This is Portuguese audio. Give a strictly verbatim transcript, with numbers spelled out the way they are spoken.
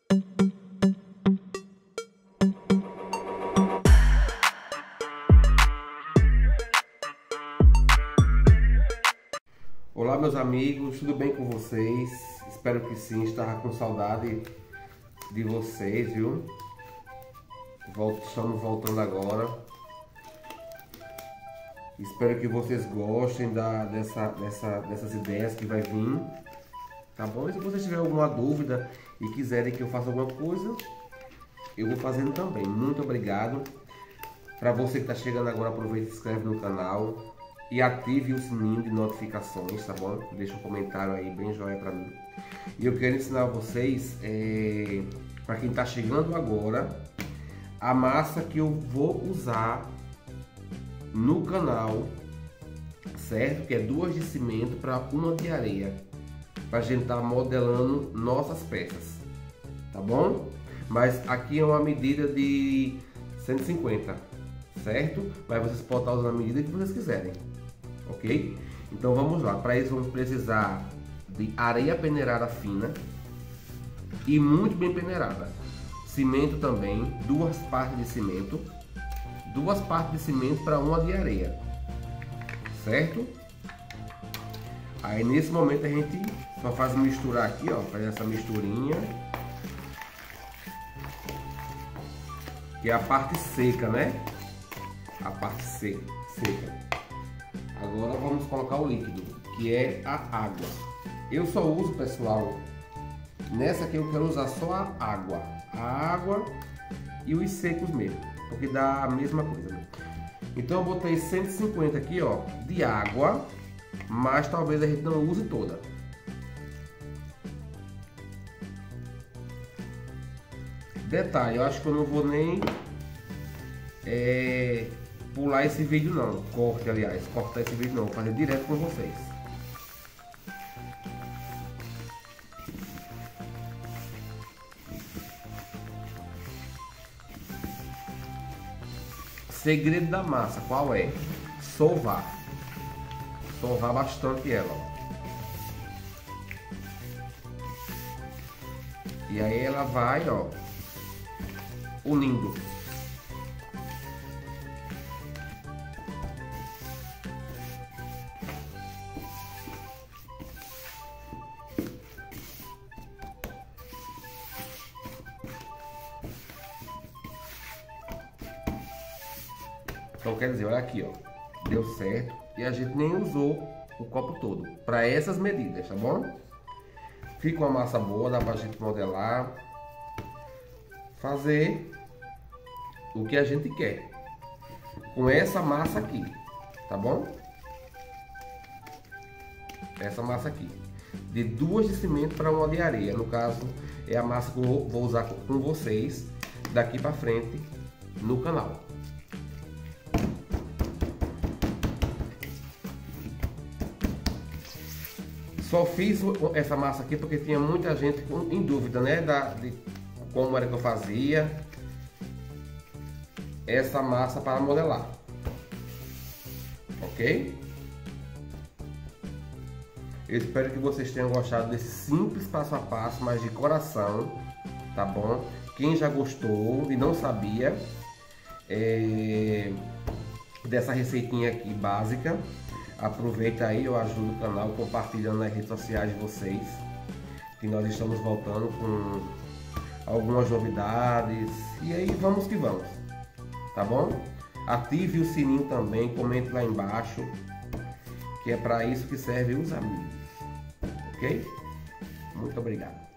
Olá meus amigos, tudo bem com vocês? Espero que sim, estava com saudade de vocês, viu? Estamos voltando agora. Espero que vocês gostem da, dessa, dessa, dessas ideias que vai vir, tá bom? E se vocês tiverem alguma dúvida e quiserem que eu faça alguma coisa, eu vou fazendo também. Muito obrigado. Para você que está chegando agora, aproveita e se inscreve no canal e ative o sininho de notificações, tá bom? Deixa um comentário aí bem joia para mim. E eu quero ensinar a vocês, é, para quem está chegando agora, a massa que eu vou usar no canal, certo? Que é duas de cimento para uma de areia, para a gente estar tá modelando nossas peças, tá bom? Mas aqui é uma medida de cento e cinquenta, certo? Mas vocês podem estar usando a medida que vocês quiserem, ok? Então vamos lá. Para isso vamos precisar de areia peneirada fina e muito bem peneirada, cimento também, duas partes de cimento, duas partes de cimento para uma de areia, certo? Aí nesse momento a gente só faz misturar aqui, ó, faz essa misturinha, que é a parte seca, né? A parte seca, seca. Agora vamos colocar o líquido, que é a água. Eu só uso, pessoal, nessa aqui eu quero usar só a água, a água e os secos mesmo, porque dá a mesma coisa, né? Então eu botei cento e cinquenta aqui, ó, de água, mas talvez a gente não use toda. Detalhe, eu acho que eu não vou nem é, pular esse vídeo não, corte aliás, cortar esse vídeo não, vou fazer direto com vocês. Segredo da massa, qual é? Sovar. Sovar bastante ela, ó. E aí ela vai, ó, unindo. Então quer dizer, olha aqui, ó, deu certo e a gente nem usou o copo todo para essas medidas, tá bom? Fica uma massa boa, dá pra gente modelar, fazer o que a gente quer com essa massa aqui, tá bom? Essa massa aqui, de duas de cimento para uma de areia, no caso é a massa que eu vou usar com vocês daqui para frente no canal. Só fiz essa massa aqui porque tinha muita gente em dúvida, né, da, de como era que eu fazia essa massa para modelar, ok? Eu espero que vocês tenham gostado desse simples passo a passo, mas de coração, tá bom? Quem já gostou e não sabia é, dessa receitinha aqui básica, aproveita aí, eu ajudo o canal compartilhando nas redes sociais de vocês, que nós estamos voltando com algumas novidades, e aí vamos que vamos, tá bom? Ative o sininho também, comente lá embaixo, que é para isso que serve os amigos, ok? Muito obrigado.